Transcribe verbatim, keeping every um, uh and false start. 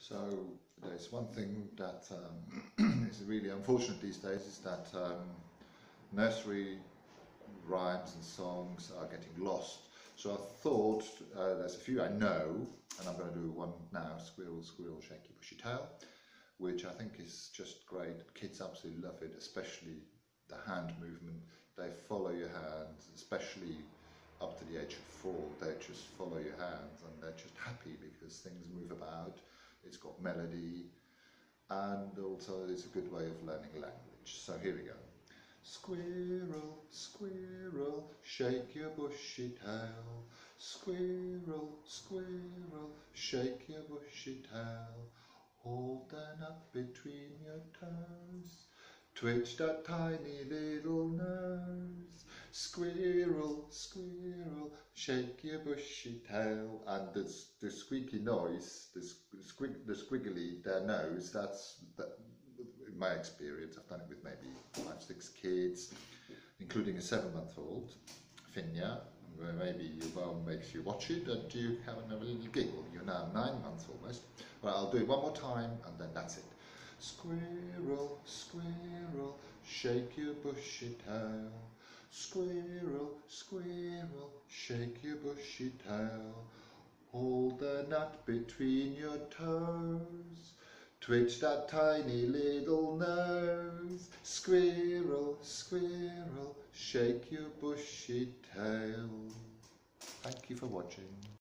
So there's one thing that um, is really unfortunate these days is that um, nursery rhymes and songs are getting lost. So I thought, uh, there's a few I know, and I'm going to do one now, Squirrel, Squirrel, Shaky Bushy Tail, which I think is just great. Kids absolutely love it, especially the hand movement. They follow your hands, especially up to the age of four. They just follow your hands and they're just happy because things move about. It's got melody, and also it's a good way of learning language. So here we go. Squirrel, squirrel, shake your bushy tail. Squirrel, squirrel, shake your bushy tail. Hold the nut between your toes. Twitch that tiny little nose. Squirrel, squirrel, shake your bushy tail. And the, the squeaky noise, the, squig, the squiggly, their nose, that's, that, in my experience, I've done it with maybe five, six kids, including a seven-month-old, Finya, where maybe your mum makes you watch it and you have another little giggle. You're now nine months almost. Well, I'll do it one more time and then that's it. Squirrel, squirrel, shake your bushy tail. Squirrel, squirrel, shake your bushy tail. Hold the nut between your toes. Twitch that tiny little nose. Squirrel, squirrel, shake your bushy tail. Thank you for watching.